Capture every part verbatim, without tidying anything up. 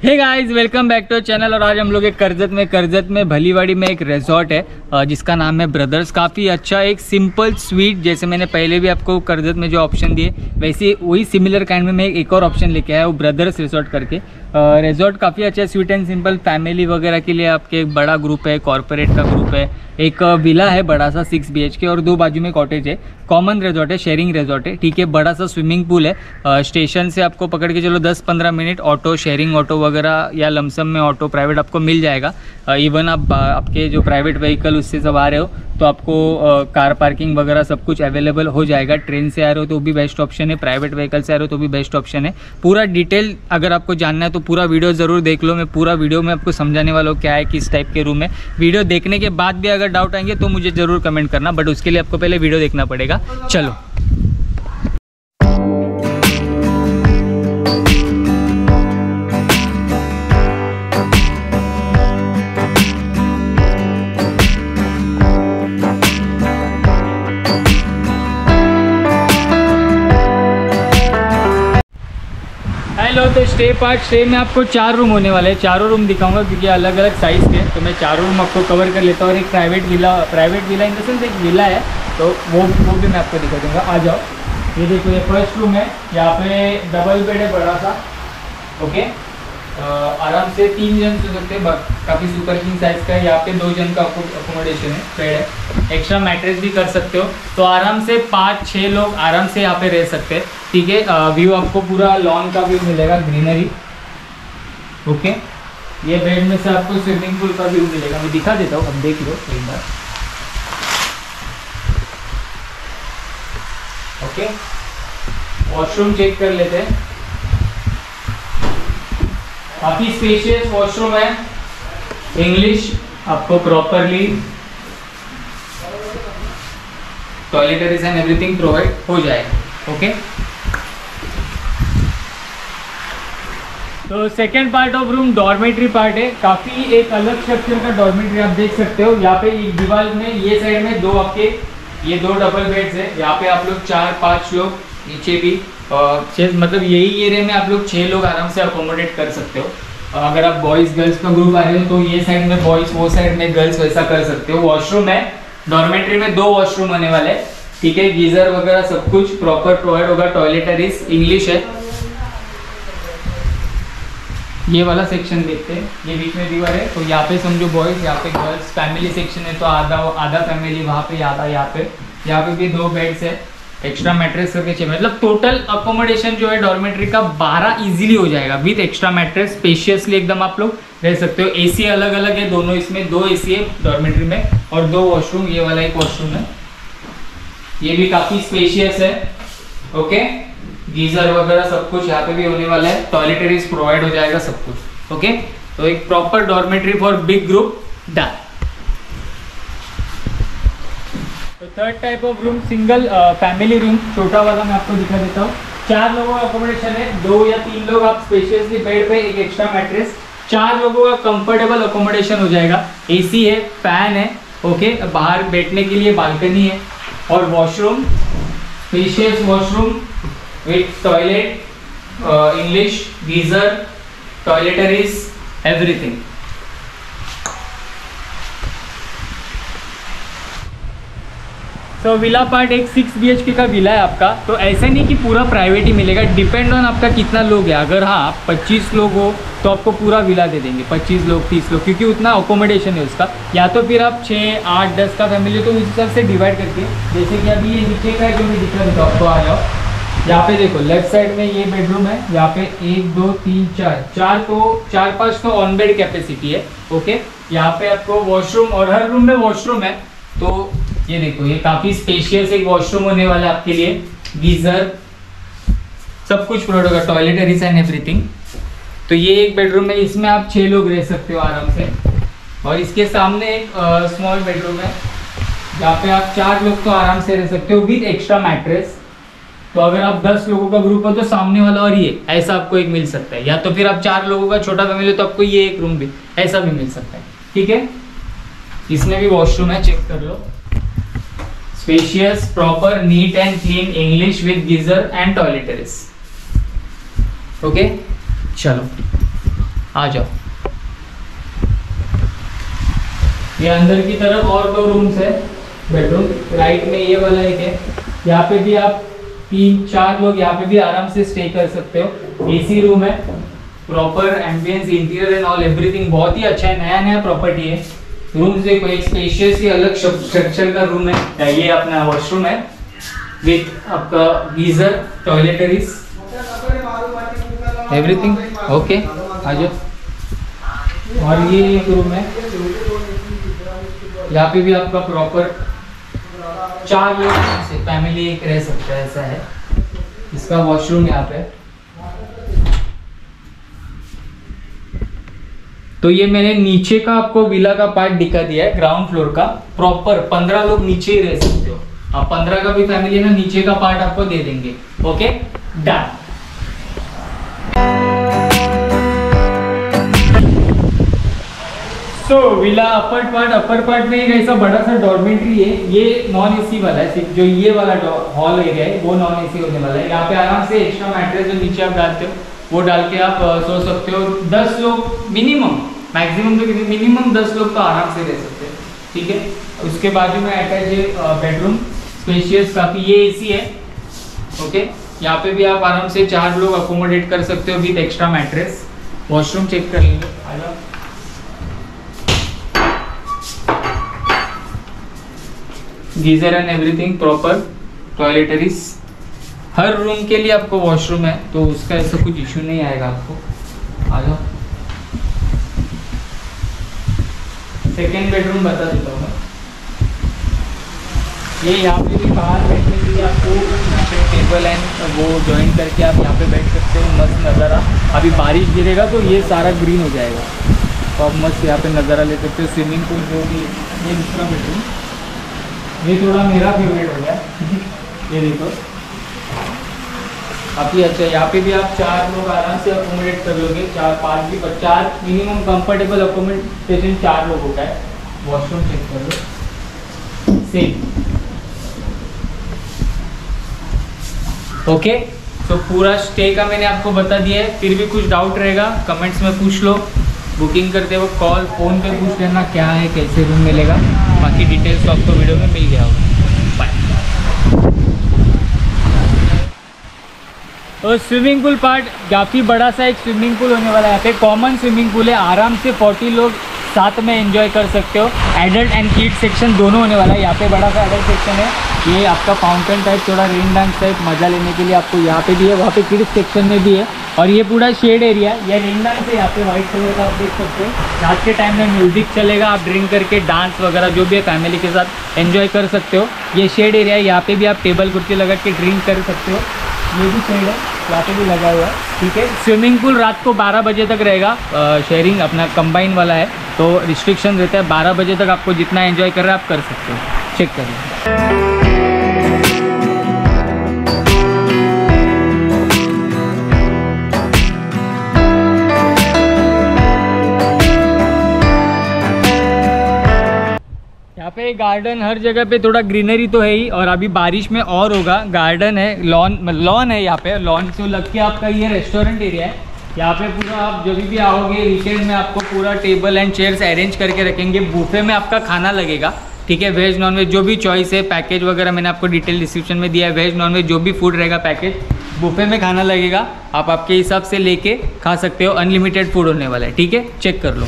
Hey guys, welcome back to channel. और आज हम लोग एक करजत में करजत में भलीवाड़ी में एक रिजॉर्ट है जिसका नाम है ब्रदर्स। काफ़ी अच्छा, एक सिंपल स्वीट, जैसे मैंने पहले भी आपको करजत में जो ऑप्शन दिए वैसे वही सिमिलर काइंड में मैं एक और ऑप्शन लेके आया हूँ, ब्रदर्स रिजॉर्ट करके। रिजॉर्ट काफ़ी अच्छा है, स्वीट एंड सिंपल, फैमिली वगैरह के लिए। आपके एक बड़ा ग्रुप है, कॉर्पोरेट का ग्रुप है, एक विला है बड़ा सा सिक्स बी एच के और दो बाजू में कॉटेज है। कॉमन रिजॉर्ट है, शेयरिंग रिजॉर्ट है, ठीक है। बड़ा सा स्विमिंग पूल है। स्टेशन से आपको पकड़ के चलो दस पंद्रह मिनट, ऑटो शेयरिंग ऑटो वगैरह या लमसम में ऑटो प्राइवेट आपको मिल जाएगा। इवन आप आपके जो प्राइवेट व्हीकल उससे सब आ रहे हो तो आपको कार पार्किंग वगैरह सब कुछ अवेलेबल हो जाएगा। ट्रेन से आ रहे हो तो भी बेस्ट ऑप्शन है, प्राइवेट व्हीकल से आ रहे हो तो भी बेस्ट ऑप्शन है। पूरा डिटेल अगर आपको जानना है तो पूरा वीडियो ज़रूर देख लो। मैं पूरा वीडियो में आपको समझाने वाला हूँ क्या है, किस टाइप के रूम है। वीडियो देखने के बाद भी अगर डाउट आएंगे तो मुझे ज़रूर कमेंट करना, बट उसके लिए आपको पहले वीडियो देखना पड़ेगा। चलो हेलो, तो स्टे पार्ट स्टे में आपको चार रूम होने वाले हैं। चारों रूम दिखाऊंगा क्योंकि अलग अलग साइज़ के, तो मैं चारों रूम आपको कवर कर लेता हूँ। और एक private villa private villa in the sense एक विला है, तो वो वो भी मैं आपको दिखा दूँगा। आ जाओ, ये देखो, ये फर्स्ट रूम है। यहाँ पे डबल बेड है बड़ा सा, ओके। आराम से तीन जन सो सकते हैं, काफ़ी सुपर किंग साइज़ का है। यहाँ पे दो जन का अकोमोडेशन है, बेड है। एक्स्ट्रा मैट्रेस भी कर सकते हो, तो आराम से पाँच छः लोग आराम से यहाँ पे रह सकते हैं, ठीक है। व्यू आपको पूरा लॉन का व्यू मिलेगा, ग्रीनरी, ओके। ये बेड में से आपको स्विमिंग पूल का व्यू मिलेगा, मैं दिखा देता हूँ, अब देख लो एक बार, ओके। वॉशरूम चेक कर लेते हैं। काफी स्पेशियस वॉशरूम है, इंग्लिश आपको properly toiletries and everything provide हो जाएगा, ओके। तो second part of room dormitory part है। काफ़ी एक अलग स्ट्रक्चर का डॉर्मेट्री आप देख सकते हो। यहाँ पे एक दीवार में ये साइड में दो आपके ये दो डबल बेड्स है। यहाँ पे आप लोग चार पांच लोग, नीचे भी छः, मतलब यही एरिया में आप लोग छः लोग आराम से अकोमोडेट कर सकते हो। अगर आप बॉयज़ गर्ल्स का ग्रुप आ रहे हो तो ये साइड में बॉयज़, वो साइड में गर्ल्स, वैसा कर सकते हो। वॉशरूम है, डॉर्मेट्री में दो वॉशरूम होने वाले, ठीक है। गीजर वगैरह सब कुछ प्रॉपर प्रोवाइड होगा। टॉयलेटरीज इंग्लिश है। ये वाला सेक्शन देखते हैं, ये बीच में दीवार है, तो यहाँ पे समझो बॉयज़, यहाँ पे गर्ल्स। फैमिली सेक्शन है तो आधा आधा फैमिली वहाँ पे, आधा यहाँ पे। यहाँ पे भी दो बेड्स है, एक्स्ट्रा मैट्रेस करके छः, मतलब टोटल अकोमोडेशन जो है डॉर्मेट्री का बारह इजीली हो जाएगा विद एक्स्ट्रा मैट्रेस। स्पेशियसली एकदम आप लोग रह सकते हो। एसी अलग अलग है दोनों, इसमें दो एसी है डॉर्मेट्री में और दो वॉशरूम। ये वाला एक वॉशरूम है, ये भी काफ़ी स्पेशियस है, ओके। गीजर वगैरह सब कुछ यहाँ पे भी होने वाला है। टॉयलेटरीज प्रोवाइड हो जाएगा सब कुछ, ओके। तो एक proper dormitory for big group done. तो third type of room single family room, छोटा वाला मैं आपको दिखा देता हूँ। चार लोगों का अकोमोडेशन है, दो या तीन लोग आप स्पेशियसली बेड पे, एक एक्स्ट्रा मैट्रेस। चार लोगों का कंफर्टेबल अकोमोडेशन हो जाएगा। एसी है, फैन है, ओके। बाहर बैठने के लिए बालकनी है और washroom, spacious washroom with toilet, uh, English, geyser, toiletries, everything. तो विला पार्ट एक सिक्स बी एच के का विला है आपका। तो ऐसा नहीं कि पूरा प्राइवेट ही मिलेगा, डिपेंड ऑन आपका कितना लोग है। अगर हाँ आप पच्चीस लोग हो तो आपको पूरा विला दे देंगे, पच्चीस लोग तीस लोग, क्योंकि उतना अकोमोडेशन है उसका। या तो फिर आप छः आठ दस का फैमिली, तो उस हिसाब से डिवाइड करके, जैसे कि अभी ये नीचे का है जो मैं दिखा देता हूँ, आपको आ जाओ। यहाँ पे देखो लेफ्ट साइड में ये बेडरूम है। यहाँ पे एक दो तीन चार चार तो चार पांच तो ऑन बेड कैपेसिटी है, ओके। यहाँ पे आपको वॉशरूम, और हर रूम में वॉशरूम है। तो ये देखो, ये काफी स्पेशियस एक वॉशरूम होने वाला है आपके लिए। गीजर सब कुछ प्रोवाइड होगा, टॉयलेटरीज एंड एवरीथिंग। तो ये एक बेडरूम है, इसमें आप छः लोग रह सकते हो आराम से। और इसके सामने एक स्मॉल बेडरूम है जहाँ पे आप चार लोग तो आराम से रह सकते हो विद एक्स्ट्रा मैट्रेस। तो अगर आप दस लोगों का ग्रुप हो तो सामने वाला और ये ऐसा आपको एक मिल सकता है। या तो फिर आप चार लोगों का छोटा फैमिली हो तो आपको ये एक रूम भी ऐसा भी मिल सकता है, ठीक है। इसमें भी वॉशरूम है, चेक कर लो। Spacious, proper, neat and clean, English with geyser and toiletries, okay. चलो आ जाओ। ये अंदर की तरफ और दो रूम्स है, बेडरूम राइट में ये वाला एक है, यहाँ पे भी आप तीन चार लोग यहाँ पे भी आराम से स्टे कर सकते हो। एसी रूम है, proper ambience, interior and all everything बहुत ही अच्छा है, नया नया प्रॉपर्टी है। रूम देखो, एक स्पेशियस ही अलग स्ट्रक्चर का रूम है। ये अपना वॉशरूम है विथ आपका गीजर, टॉयलेटरीज, एवरीथिंग ओके। आ जाओ। और ये एक रूम है, यहाँ पे भी आपका प्रॉपर चार लोग से फैमिली एक रह सकता है, ऐसा है इसका वॉशरूम यहाँ पे। तो ये मैंने नीचे का आपको विला का पार्ट दिखा दिया है, ग्राउंड फ्लोर का। प्रॉपर पंद्रह लोग नीचे ही रह सकते हो आप, पंद्रह का भी फैमिली है ना, नीचे का पार्ट आपको दे देंगे। Okay done. तो villa upper part, upper part में एक ऐसा बड़ा सा डॉर्मेंट्री है, ये नॉन एसी वाला है, सिर्फ जो ये वाला हॉल एरिया है वो नॉन एसी होने वाला है। यहाँ पे आराम से एक्स्ट्रा मैट्रेस जो नीचे आप डालते हो वो डाल के आप सो सकते हो। दस लोग मिनिमम, मैक्सिमम तो मिनिमम दस लोग तो आराम से रह सकते हैं, ठीक है। उसके बाजू में अटैच है बेडरूम, स्पेशियस काफ़ी, ये एसी है ओके। यहाँ पे भी आप आराम से चार लोग अकोमोडेट कर सकते हो with extra mattress. Washroom check कर लेंगे, आ जाओ। Geyser and everything proper, toiletries, हर रूम के लिए आपको वॉशरूम है, तो उसका ऐसा कुछ इशू नहीं आएगा आपको। आ जाओ। सेकेंड बेडरूम बता देता हूँ मैं। ये यहाँ पे भी बाहर बैठने के लिए आपको यहाँ पे टेबल एंड वो जॉइन करके आप यहाँ पे बैठ सकते हो, मस्त नज़ारा। अभी बारिश गिरेगा तो ये सारा ग्रीन हो जाएगा, तो आप मस्त यहाँ पे नज़ारा ले सकते हो। स्विमिंग पूल जो भी, ये दूसरा बेडरूम, ये थोड़ा मेरा फेवरेट हो गया ये देखो काफ़ी अच्छा है। यहाँ पे भी आप चार लोग आराम से अकोमोडेट कर लोगे, चार पाँच भी, पर चार मिनिमम कंफर्टेबल अकोमोडेशन चार लोगों का है। वॉशरूम चेक कर लो, सेम ओके। तो पूरा स्टे का मैंने आपको बता दिया है, फिर भी कुछ डाउट रहेगा कमेंट्स में पूछ लो। बुकिंग करते वक्त कॉल फ़ोन पे पूछ लेना क्या है, कैसे रूम मिलेगा, बाकी डिटेल्स तो आपको वीडियो में मिल गया होगा। और स्विमिंग पूल पार्ट काफ़ी बड़ा सा एक स्विमिंग पूल होने वाला है। यहाँ पे कॉमन स्विमिंग पूल है, आराम से चालीस लोग साथ में एंजॉय कर सकते हो। एडल्ट एंड किड सेक्शन दोनों होने वाला है। यहाँ पे बड़ा सा एडल्ट सेक्शन है, ये आपका फाउंटेन टाइप, थोड़ा रेन डांस टाइप मज़ा लेने के लिए आपको यहाँ पे भी है, वहाँ पे किड्स सेक्शन में भी है। और ये पूरा शेड एरिया, ये रेन डांस है, यहाँ पे व्हाइट कलर का आप देख सकते हो। रात के टाइम में म्यूजिक चलेगा, आप ड्रिंक करके डांस वगैरह जो भी है फैमिली के साथ एंजॉय कर सकते हो। ये शेड एरिया है, यहाँ पे भी आप टेबल कुर्सी लगा के ड्रिंक कर सकते हो। ये भी शेड है, यहाँ पे भी लगा हुआ है, ठीक है। स्विमिंग पूल रात को बारह बजे तक रहेगा, शेयरिंग अपना कंबाइन वाला है, तो रिस्ट्रिक्शन रहता है। बारह बजे तक आपको जितना एंजॉय कर रहे हैं आप कर सकते हो, चेक करिए। यहाँ पे गार्डन, हर जगह पे थोड़ा ग्रीनरी तो है ही, और अभी बारिश में और होगा। गार्डन है, लॉन लॉन है, यहाँ पे लॉन से लग के आपका ये रेस्टोरेंट एरिया है। यहाँ पे पूरा आप जब भी आओगे वीकेंड में आपको पूरा टेबल एंड चेयर्स अरेंज करके रखेंगे। बुफे में आपका खाना लगेगा, ठीक है। वेज नॉन वेज जो भी चॉइस है, पैकेज वगैरह मैंने आपको डिटेल डिस्क्रिप्शन में दिया है। वेज नॉन वेज जो भी फूड रहेगा पैकेज, बुफे में खाना लगेगा, आप आपके हिसाब से लेके खा सकते हो। अनलिमिटेड फूड होने वाला है, ठीक है, चेक कर लो।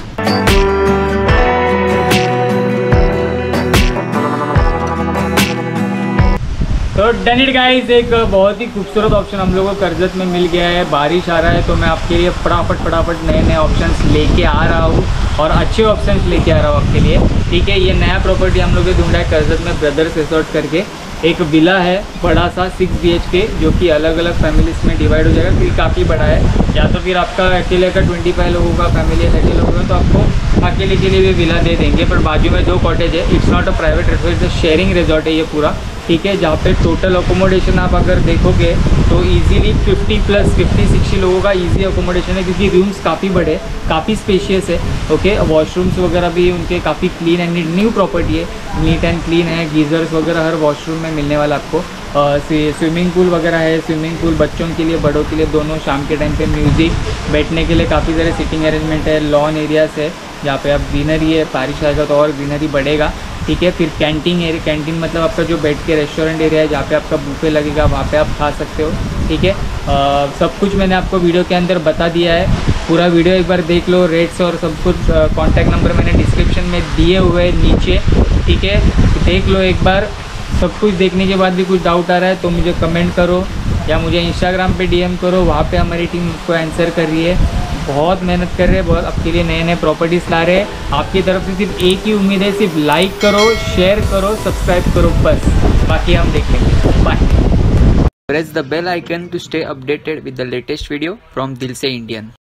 तो डन इट गाइस, एक बहुत ही खूबसूरत ऑप्शन हम लोगों को करजत में मिल गया है। बारिश आ रहा है तो मैं आपके लिए फटाफट फटाफट नए नए ऑप्शंस लेके आ रहा हूँ, और अच्छे ऑप्शंस लेके आ रहा हूँ आपके लिए, ठीक है। ये नया प्रॉपर्टी हम लोग ढूंढा है करजत में, ब्रदर्स रिसोर्ट करके एक विला है बड़ा सा सिक्स बी एच के, जो कि अलग अलग फैमिलीज में डिवाइड हो जाएगा। फिर काफ़ी बड़ा है, या तो फिर आपका अकेले का ट्वेंटी फाइव लोगों का फैमिली है, अकेले होगा तो आपको अकेले के लिए भी विला दे देंगे। पर बाजू में जो कॉटेज है, it's not a private resort, it's sharing resort है ये पूरा, ठीक है। जहाँ पे टोटल अकोमोडेशन आप अगर देखोगे तो easily fifty plus fifty sixty लोगों का इजी अकोमोडेशन है, क्योंकि रूम्स काफ़ी बड़े, काफ़ी स्पेशियस है, ओके। वॉशरूम्स वगैरह भी उनके काफ़ी क्लीन एंड न्यू प्रॉपर्टी है, नीट एंड क्लीन है। गीजर्स वगैरह हर वॉशरूम में मिलने वाला आपको, स्विमिंग पूल वगैरह है, स्विमिंग पूल बच्चों के लिए बड़ों के लिए दोनों। शाम के टाइम पे म्यूज़िक, बैठने के लिए काफ़ी सारे सिटिंग अरेंजमेंट है, लॉन एरियाज़ है जहाँ पे आप ग्रीनरी है, बारिश आएगा तो और ग्रीनरी बढ़ेगा, ठीक है। फिर कैंटीन एरिया, कैंटीन मतलब आपका जो बैठ के रेस्टोरेंट एरिया है जहाँ पे आपका बुफे लगेगा, वहाँ पे आप खा सकते हो, ठीक है। आ, सब कुछ मैंने आपको वीडियो के अंदर बता दिया है, पूरा वीडियो एक बार देख लो। रेट्स और सब कुछ, कॉन्टैक्ट नंबर मैंने डिस्क्रिप्शन में दिए हुए हैं नीचे, ठीक है, देख लो एक बार। सब कुछ देखने के बाद भी कुछ डाउट आ रहा है तो मुझे कमेंट करो या मुझे इंस्टाग्राम पे डीएम करो, वहाँ पे हमारी टीम उसको आंसर कर रही है। बहुत मेहनत कर रहे हैं, बहुत आपके लिए नए नए प्रॉपर्टीज़ ला रहे हैं। आपकी तरफ से सिर्फ एक ही उम्मीद है, सिर्फ लाइक करो, शेयर करो, सब्सक्राइब करो, बस, बाकी हम देख लेंगे। Bye. Press the bell icon to stay updated with the latest video from Dil Se Indian.